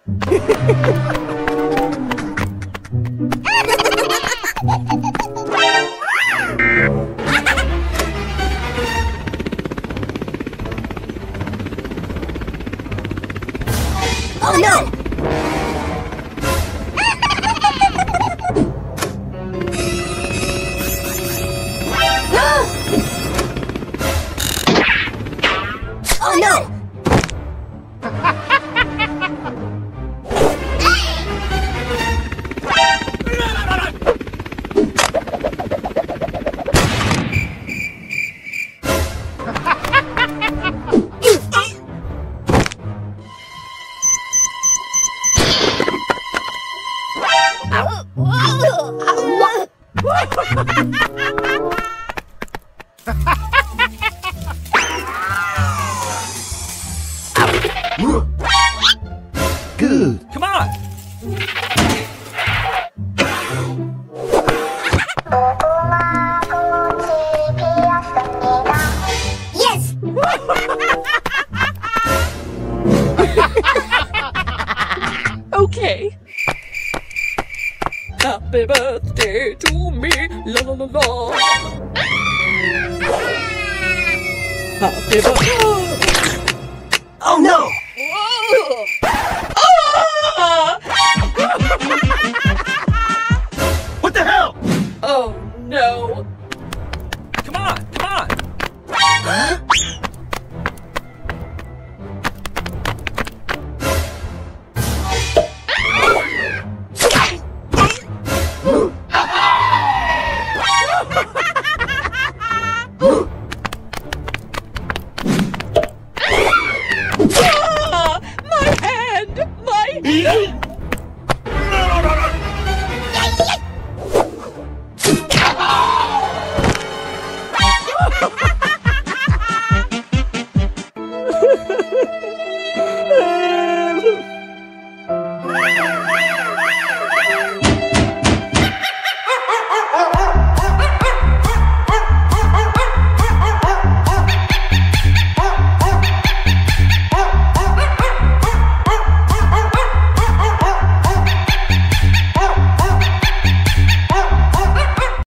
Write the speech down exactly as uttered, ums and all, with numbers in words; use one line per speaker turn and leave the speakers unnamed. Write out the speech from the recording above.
Oh no! Oh no!
Good.
Come on.
Yes!
Okay. Happy birthday to me, la la la la. Happy birthday.
Oh no!
Ah!
What the hell?
Oh no.
Come on. Come on.
Huh?
Ah! My hand! My hand!